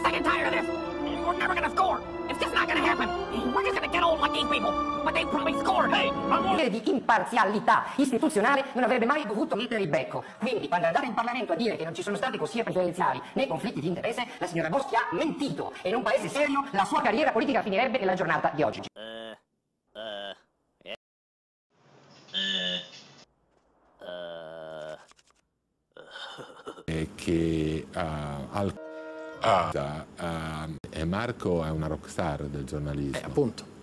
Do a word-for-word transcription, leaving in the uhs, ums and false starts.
sick and tired of this. We're never gonna score. It's just not gonna happen. We're just gonna get old like these people. But they probably scored. Hey, I'm... di imparzialità istituzionale non avrebbe mai dovuto mettere il becco. Quindi, quando è andata in Parlamento a dire che non ci sono stati consigli preferenziali né conflitti di interesse, la signora Boschi ha mentito. E in un paese serio la sua carriera politica finirebbe nella giornata di oggi. Uh, uh, yeah. uh, uh. E che uh, al... Ah. Uh, e Marco è una rockstar del giornalismo. Eh, appunto.